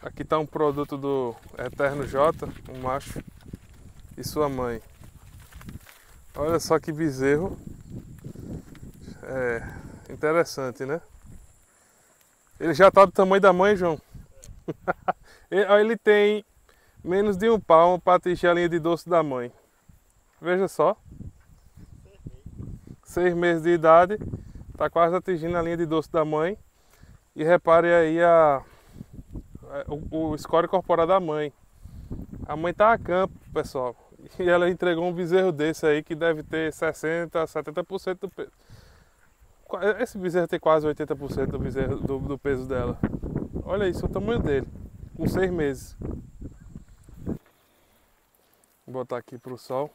Aqui está um produto do Eterno J, um macho, e sua mãe. Olha só que bezerro. Interessante, né? Ele já está do tamanho da mãe, João. Ele tem menos de um palmo para atingir a linha de dorso da mãe. Veja só. 6 meses de idade, está quase atingindo a linha de dorso da mãe. E repare aí o score corporal da mãe. A mãe está a campo, pessoal. E ela entregou um bezerro desse aí que deve ter 60, 70% do peso. Esse bezerro tem quase 80% do, bezerro, do peso dela. Olha isso, o tamanho dele. Com 6 meses. Vou botar aqui para o sol.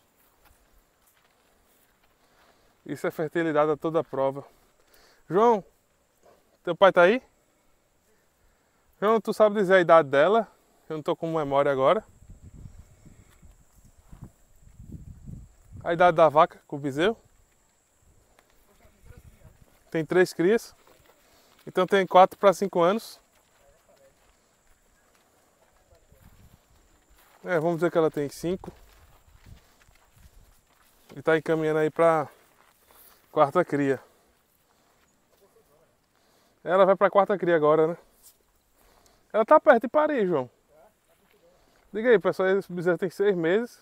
Isso é fertilidade a toda prova. João, teu pai tá aí? João, tu sabe dizer a idade dela? Eu não tô com memória agora. A idade da vaca com o bezerro? Tem 3 crias. Então tem 4 para 5 anos. Vamos dizer que ela tem 5. E tá encaminhando aí pra 4ª cria. Ela vai pra 4ª cria agora, né? Ela tá perto de parir, João. Diga aí, pessoal, esse bezerro tem 6 meses.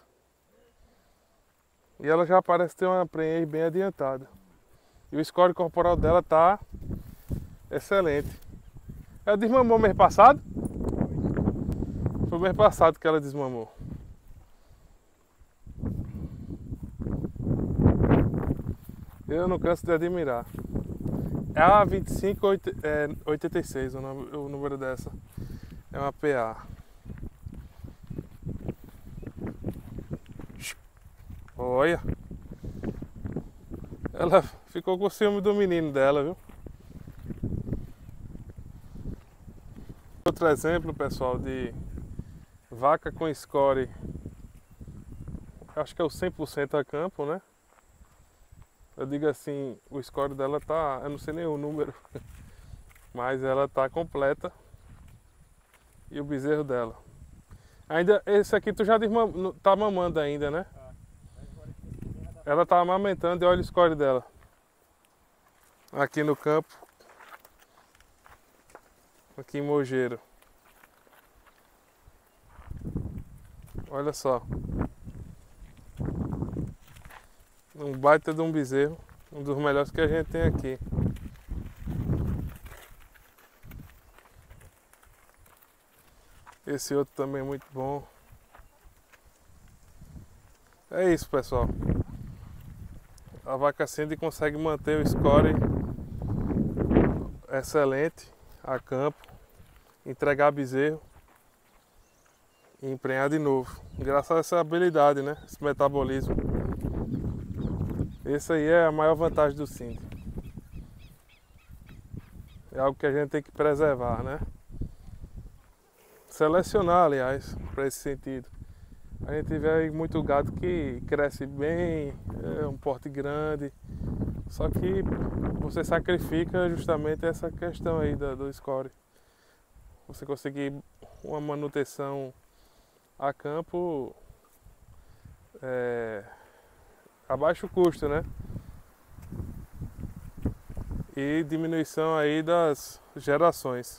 E ela já parece ter uma prenhez bem adiantada. E o score corporal dela tá excelente. Ela desmamou mês passado? Foi mês passado que ela desmamou. Eu não canso de admirar. É a 2586 o número dessa. É uma PA. Olha. Ela ficou com ciúme do menino dela, viu? Outro exemplo, pessoal, de vaca com score. Acho que é o 100% a campo, né? Eu digo assim, o score dela tá, eu não sei nem o número, mas ela tá completa. E o bezerro dela. Ainda, esse aqui tu já tá mamando ainda, né? Ela tá amamentando e olha o score dela. Aqui no campo. Aqui em Mogeiro. Olha só. Um baita de um bezerro. Um dos melhores que a gente tem aqui. Esse outro também é muito bom. É isso, pessoal. A vaca Cindy consegue manter o score excelente a campo, entregar bezerro e emprenhar de novo. Graças a essa habilidade, né? Esse metabolismo. Essa aí é a maior vantagem do Cindy. É algo que a gente tem que preservar, né? Selecionar, aliás, para esse sentido. A gente vê aí muito gado que cresce bem, é um porte grande, só que você sacrifica justamente essa questão aí do score. Você conseguir uma manutenção a campo a baixo custo, né? E diminuição aí das gerações.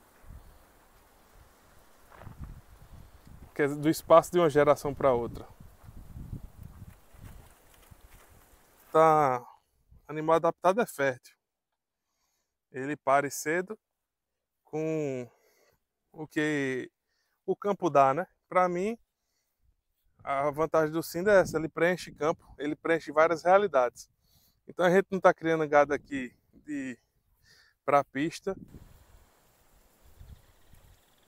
Do espaço de uma geração para outra. Tá, animal adaptado é fértil. Ele pare cedo com o que o campo dá, né? Para mim, a vantagem do Cindy é essa, ele preenche campo, ele preenche várias realidades. Então a gente não está criando gado aqui para pista,